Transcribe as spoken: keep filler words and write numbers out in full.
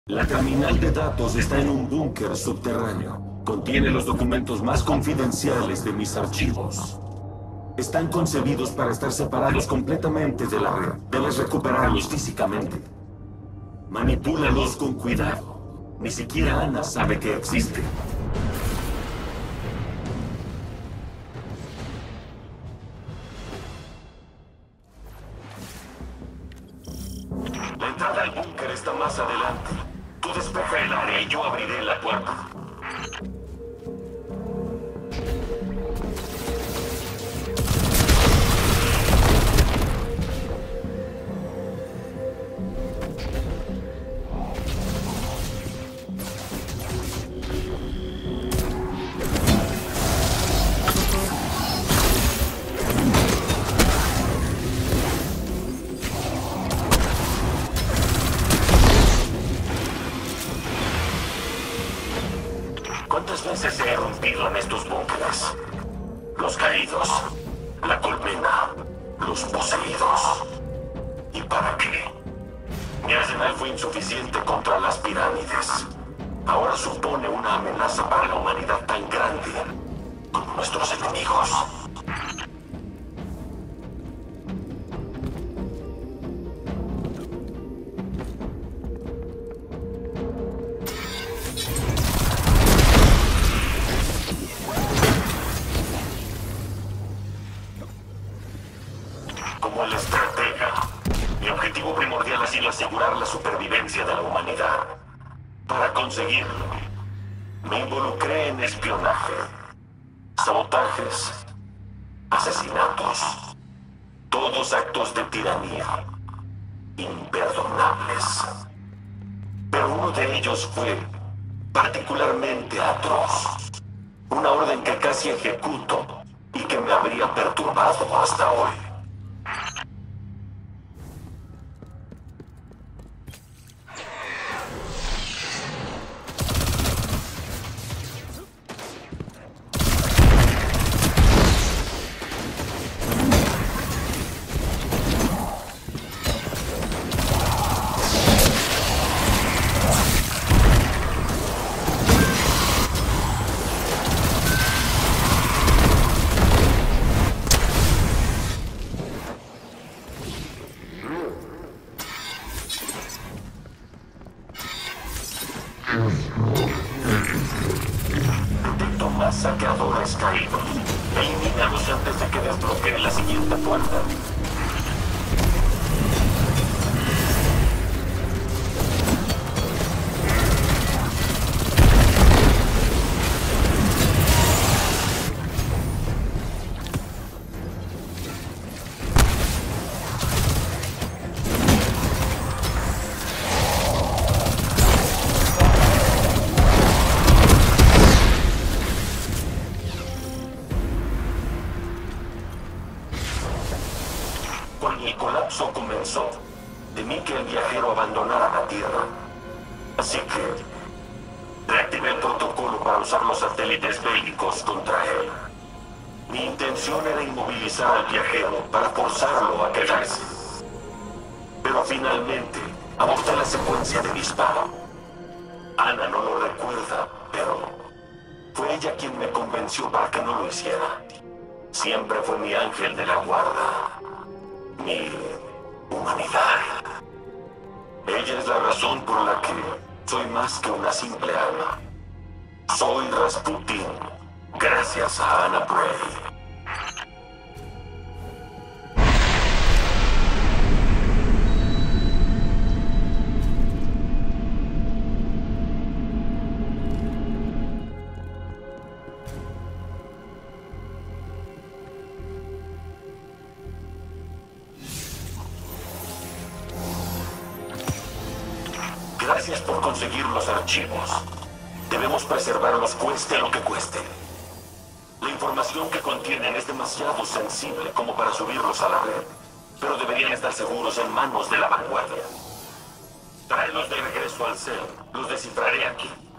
La terminal de datos está en un búnker subterráneo. Contiene los documentos más confidenciales de mis archivos. Están concebidos para estar separados completamente de la red. Debes recuperarlos físicamente. Manipúlalos con cuidado. Ni siquiera Ana sabe que existe. La entrada al búnker está más adelante. Tú despeja el área y yo abriré la puerta. ¿Cuántas veces he rompido en estos búnkeres? Los caídos, la colmena, los poseídos. ¿Y para qué? Mi arsenal fue insuficiente contra las pirámides. Ahora supone una amenaza para la humanidad tan grande como nuestros enemigos. Como el estratega, mi objetivo primordial ha sido asegurar la supervivencia de la humanidad. Para conseguirlo, me involucré en espionaje, sabotajes, asesinatos, todos actos de tiranía, imperdonables. Pero uno de ellos fue particularmente atroz. Una orden que casi ejecuto y que me habría perturbado hasta hoy. Detecto más saqueadores caídos. Elimínalos antes de que desbloquee la siguiente puerta. Cuando el colapso comenzó, temí que el viajero abandonara la Tierra. Así que reactivé el protocolo para usar los satélites bélicos contra él. Mi intención era inmovilizar al viajero para forzarlo a quedarse. Pero finalmente aborté la secuencia de disparo. Ana no lo recuerda, pero fue ella quien me convenció para que no lo hiciera. Siempre fue mi ángel de la guarda. Mi humanidad. Ella es la razón por la que soy más que una simple alma. Soy Rasputin, gracias a Ana Bray. Gracias por conseguir los archivos. Debemos preservarlos cueste lo que cueste. La información que contienen es demasiado sensible como para subirlos a la red, pero deberían estar seguros en manos de la vanguardia. Tráelos de regreso al C E L. Los descifraré aquí.